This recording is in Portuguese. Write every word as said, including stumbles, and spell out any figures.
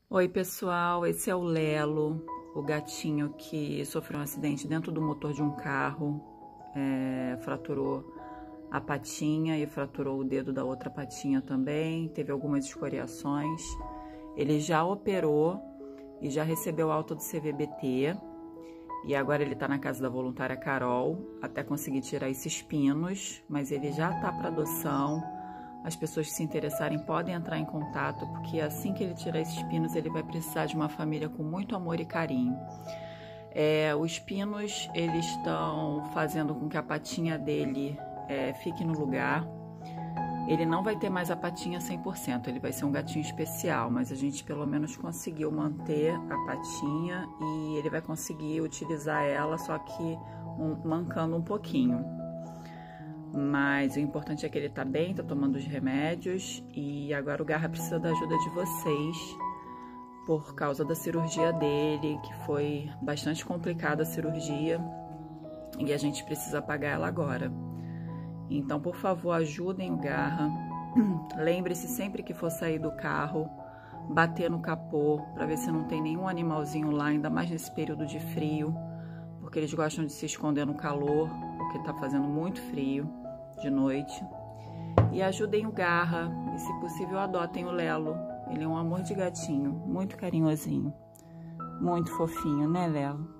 Oi, pessoal, esse é o Lelo, o gatinho que sofreu um acidente dentro do motor de um carro, é, fraturou a patinha e fraturou o dedo da outra patinha também, teve algumas escoriações. Ele já operou e já recebeu alta do C V B T e agora ele tá na casa da voluntária Carol até conseguir tirar esses pinos, mas ele já tá para adoção. As pessoas que se interessarem podem entrar em contato, porque assim que ele tirar esses pinos, ele vai precisar de uma família com muito amor e carinho. É, os pinos, eles estão fazendo com que a patinha dele é, fique no lugar. Ele não vai ter mais a patinha cem por cento, ele vai ser um gatinho especial, mas a gente pelo menos conseguiu manter a patinha e ele vai conseguir utilizar ela, só que um, mancando um pouquinho. Mas o importante é que ele tá bem, tá tomando os remédios e agora o Garra precisa da ajuda de vocês por causa da cirurgia dele, que foi bastante complicada a cirurgia e a gente precisa pagar ela agora. Então, por favor, ajudem o Garra. Lembre-se sempre que for sair do carro, bater no capô para ver se não tem nenhum animalzinho lá, ainda mais nesse período de frio, porque eles gostam de se esconder no calor, porque tá fazendo muito frio de noite. E ajudem o Garra e, se possível, adotem o Lelo. Ele é um amor de gatinho, muito carinhosinho, muito fofinho, né, Lelo?